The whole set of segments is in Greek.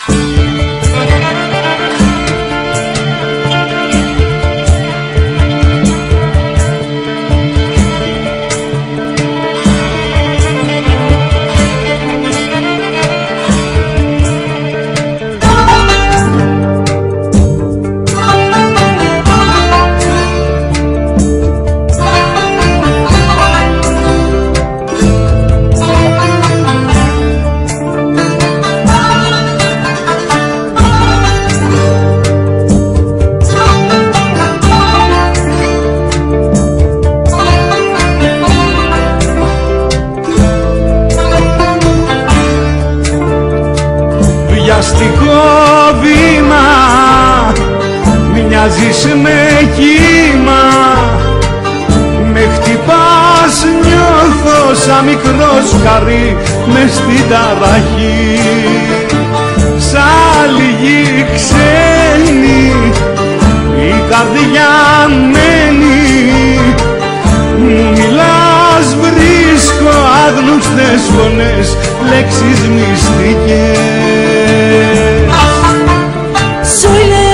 Βιαστικό βήμα, μοιάζεις με κύμα, με χτυπάς, νιώθω σαν μικρό σκαρί μες στην ταραχή. Σαν λίγη ξένη η καρδιά μένει, μου μιλάς, βρίσκω άγνωστες φωνές, λέξεις μυστικές. Söyle,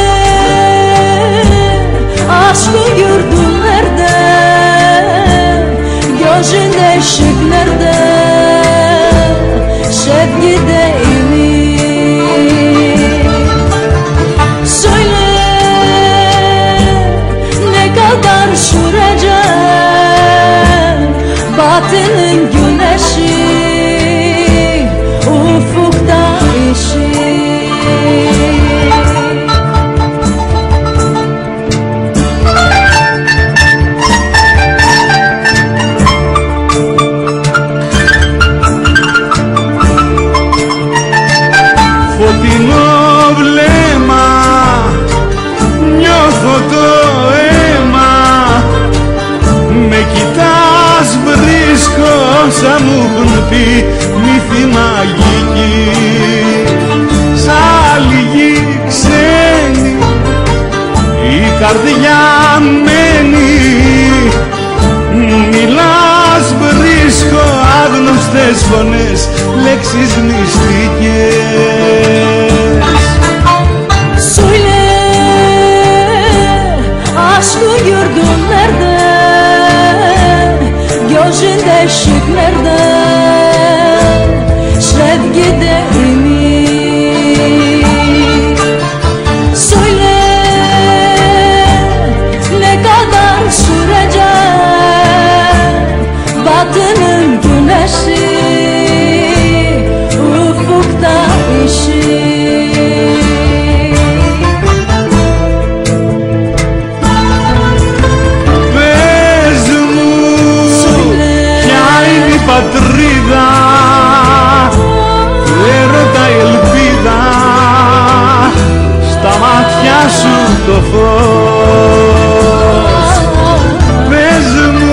aşkı gördüm nerede, gözünde ışık nerede, sevgide söyle, ne kadar sürecek batının güneşi ufukta ışık. Φωτεινό βλέμμα, νιώθω το αίμα, με κοιτάς, βρίσκω όσα μου έχουν πει μύθι μαγική. Σαν λίγη ξένη η καρδιά μένει, μου μιλάς, βρίσκω άγνωστες φωνές, λέξεις μυστικές. Söyle, aşkı gördüm nerede, gözünde ışık nerede, sevgide ümit. Söyle, ne kadar sürecek batının güneşi ufukta ışık. Πες μου, ποια είναι η πατρίδα, έρωτα η ελπίδα, στα μάτια σου το φως. Πες μου,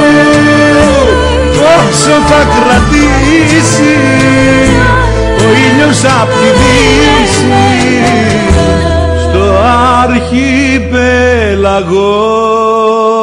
πόσο θα κρατήσει ο ήλιος απ' τη δύση στο αρχιπέλαγο.